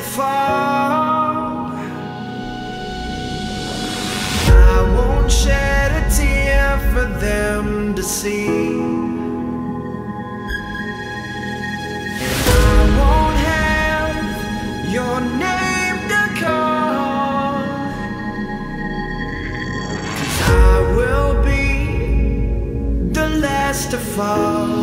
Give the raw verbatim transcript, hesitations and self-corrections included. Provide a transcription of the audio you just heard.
fall. I won't shed a tear for them to see, and I won't have your name to call, 'cause I will be the last to fall.